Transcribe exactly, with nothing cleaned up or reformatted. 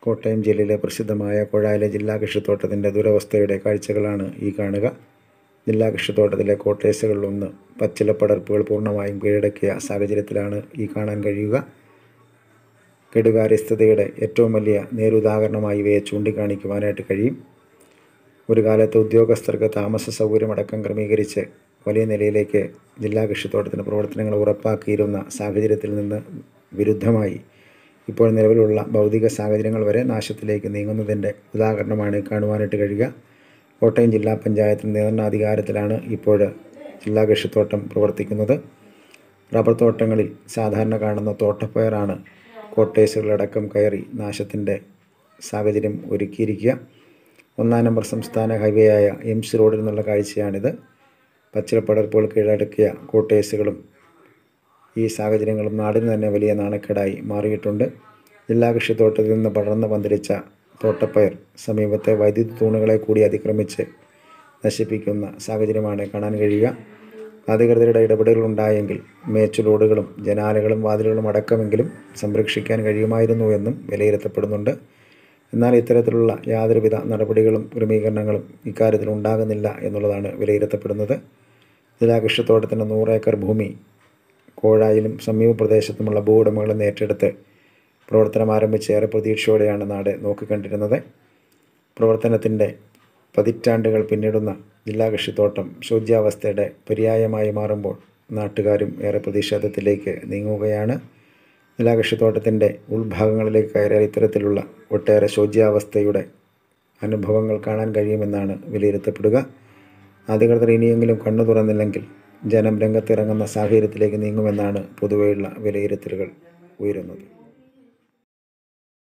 കോട്ടയം ജില്ലയിലെ പ്രസിദ്ധമായ കൊഴായിലെ ജില്ലാ കൃഷിത്തോട്ടത്തിൻ്റെ ദുരവസ്ഥയുടെ കാഴ്ചകളാണ് ഈ കാണുക. ജില്ലാ കൃഷിത്തോട്ടത്തിലെ കോട്ടേഴ്സുകളിലൊന്ന് പച്ചിലപ്പടർപ്പുകൾ പൂർണ്ണമായും കീഴടക്കിയ സാഹചര്യത്തിലാണ് ഈ കാണാൻ കഴിയുക. കെടുകാര്യസ്ഥതയുടെ ഏറ്റവും വലിയ നേരുദാഹരണമായി ഇവയെ ചൂണ്ടിക്കാണിക്കുവാനായിട്ട് കഴിയും. ഒരു കാലത്ത് ഉദ്യോഗസ്ഥർക്ക് താമസ സൗകര്യമടക്കം ക്രമീകരിച്ച് വലിയ നിലയിലേക്ക് ജില്ലാ കൃഷിത്തോട്ടത്തിൻ്റെ പ്രവർത്തനങ്ങൾ ഉറപ്പാക്കിയിരുന്ന സാഹചര്യത്തിൽ നിന്ന് വിരുദ്ധമായി ഇപ്പോൾ നിലവിലുള്ള ഭൗതിക സാഹചര്യങ്ങൾ വരെ നാശത്തിലേക്ക് നീങ്ങുന്നതിൻ്റെ ഉദാഹരണമാണ് കാണുവാനായിട്ട് കഴിയുക. കോട്ടയം ജില്ലാ പഞ്ചായത്തിൻ്റെ നിയന്ത്രണാധികാരത്തിലാണ് ഇപ്പോൾ ജില്ലാ കൃഷിത്തോട്ടം പ്രവർത്തിക്കുന്നത്. റബ്ബർ തോട്ടങ്ങളിൽ സാധാരണ കാണുന്ന തോട്ടപ്പയറാണ് കോട്ടേഴ്സുകളടക്കം കയറി നാശത്തിൻ്റെ സാഹചര്യം ഒരുക്കിയിരിക്കുക. ഒന്നാം നമ്പർ സംസ്ഥാന ഹൈവേയായ എംസ് റോഡിൽ നിന്നുള്ള കാഴ്ചയാണിത്. പച്ചിലപ്പടർപ്പുകൾ കീഴടക്കിയ കോട്ടേഴ്സുകളും ഈ സാഹചര്യങ്ങളും നാടിന് തന്നെ വലിയ നാണക്കേടായി മാറിയിട്ടുണ്ട്. ജില്ലാ കൃഷിത്തോട്ടത്തിൽ നിന്ന് പടർന്ന് പന്തലിച്ച തോട്ടപ്പയർ സമീപത്തെ വൈദ്യുതി തൂണുകളെ കൂടി അതിക്രമിച്ച് നശിപ്പിക്കുന്ന സാഹചര്യമാണ് കാണാൻ കഴിയുക. അധികൃതരുടെ ഇടപെടലുകളുണ്ടായെങ്കിൽ മേച്ചുലോടുകളും ജനാലകളും വാതിലുകളും അടക്കമെങ്കിലും സംരക്ഷിക്കാൻ കഴിയുമായിരുന്നു എന്നും വിലയിരുത്തപ്പെടുന്നുണ്ട്. എന്നാൽ ഇത്തരത്തിലുള്ള യാതൊരുവിധ നടപടികളും ക്രമീകരണങ്ങളും ഇക്കാര്യത്തിൽ ഉണ്ടാകുന്നില്ല എന്നുള്ളതാണ് വിലയിരുത്തപ്പെടുന്നത്. ജില്ലാ കൃഷിത്തോട്ടത്തിൻ്റെ നൂറേക്കർ ഭൂമി കോഴായിലും സമീപ പ്രദേശത്തുമുള്ള ഭൂ ഉടമകളും ഏറ്റെടുത്ത് പ്രവർത്തനം ആരംഭിച്ച് ഏറെ പ്രതീക്ഷയോടെയാണ് നാട് നോക്കിക്കണ്ടിരുന്നത്. പ്രവർത്തനത്തിൻ്റെ പതിറ്റാണ്ടുകൾ പിന്നിടുന്ന ജില്ലാ കൃഷിത്തോട്ടം ശോച്യാവസ്ഥയുടെ പര്യായമായി മാറുമ്പോൾ നാട്ടുകാരും ഏറെ പ്രതിഷേധത്തിലേക്ക് നീങ്ങുകയാണ്. ജില്ലാ കൃഷിത്തോട്ടത്തിൻ്റെ ഉൾഭാഗങ്ങളിലേക്ക് കയറിയാൽ ഇത്തരത്തിലുള്ള ഒട്ടേറെ ശോച്യാവസ്ഥയുടെ അനുഭവങ്ങൾ കാണാൻ കഴിയുമെന്നാണ് വിലയിരുത്തപ്പെടുക. അധികൃതർ ഇനിയെങ്കിലും കണ്ണു തുറന്നില്ലെങ്കിൽ ജനം രംഗത്തിറങ്ങുന്ന സാഹചര്യത്തിലേക്ക് നീങ്ങുമെന്നാണ് പൊതുവെയുള്ള വിലയിരുത്തലുകൾ ഉയരുന്നത്.